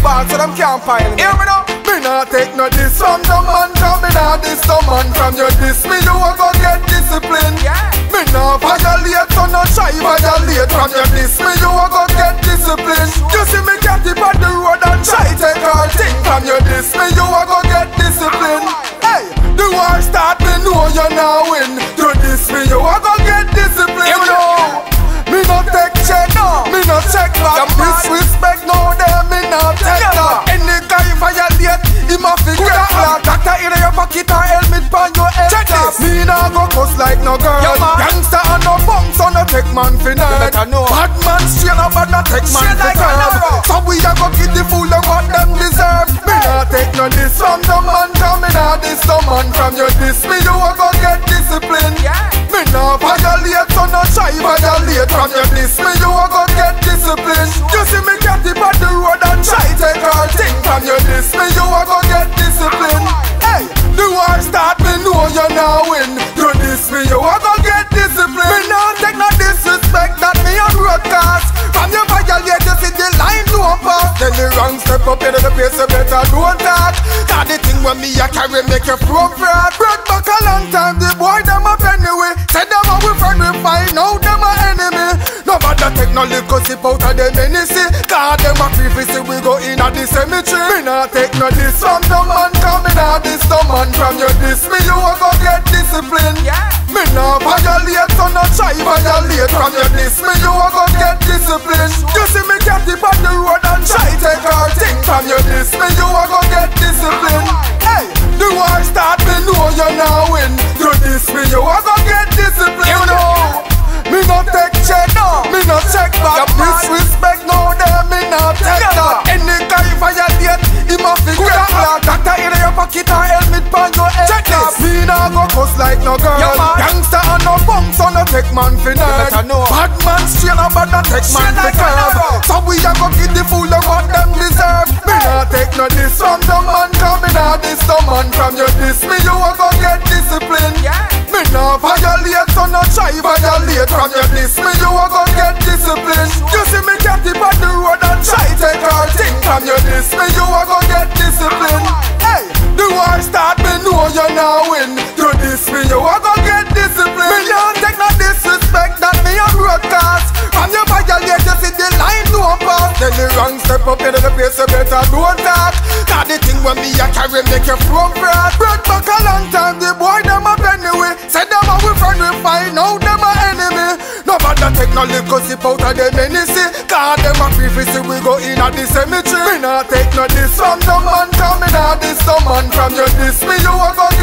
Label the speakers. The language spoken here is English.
Speaker 1: ball so them can't pile me. Hear me now? Me not take no diss from the man, cause me not diss the man. From your diss me you a go get discipline. Me not violate, so no try violate. From your diss me you a go get discipline. You see me cat tip on the road and try take our thing. From your diss me you a go get discipline. Hey, the war start me know you now win. You diss me you a go get discipline. Yo, me no take check, me no check back. Disrespect no them, me no take that. Any guy violate, him a fi get flat. Doctor in your pocket and helmet pon your head. Check this. Me nah go cuss like no girl. Gangsta and no bum, so no take man fi night. Bad man straight up and no take man fi curb. So we a go give the fool them what them deserve. Me nah take no diss from the man, cause me nah diss the man. From your diss me you a go get discipline. Me nah violate, so no try violate. From your diss me you a go get discipline. You see me cat tip on the road and try take our thing. From your diss me you a go get discipline. Hey, the war start me know you now win. You diss me you a go get discipline. Me nah take no disrespect that me on broadcast. From your violate you see the line no pass. Then the wrong step up into the place you better don't talk. Cause the thing when me a carry make you from fraud. Brought back a long time the boy them up anyway. Said them a we friend we find out them a enemy. No matter take no liquor sip out of them any see. Cause them a previously we go in at the cemetery. Me nah take no diss from the man, cause me nah diss the man. From your diss me you a go get discipline. Me nah violate, so no try violate. From your diss me you a go get discipline. You see me cat tip on the road and try take our thing. From your diss me you a go get discipline. Hey, the war start me know you now win. You diss me you a go get discipline. You know, me no take check, me no check back. Disrespect no them, me no take that. Any guy violate, him a fi get flat. Doctor in your pocket and helmet pon your head. Check this. Me nah go cuss like no girl. Gangsta and no bum, so no take man fi night. Bad man straight up and no take man fi curb. So we a go give the fool them what them deserve. Me nah take no diss from the man, cause me nah diss the man. From your diss me you a go get discipline. Me nah violate, so no try violate. From your diss me you a go get discipline. You see me cat tip on the road and try take our thing. From your diss me you a go get discipline. Hey, the war start me know you now win. You diss me you a go get discipline. Me don't take no disrespect that me a broadcast. From your violate you see the line no pass. Then the wrong step up into the place you better don't talk. Cause the thing when me a carry make you from fraud. Brought back a long time the boy them up anyway. Said them a we friend we find out them a enemy. No matter take no liquor sip out of them any see. Cause them a previously we go in at the cemetery. Me nah take no diss from the man, cause me nah diss the man. From your diss me you a go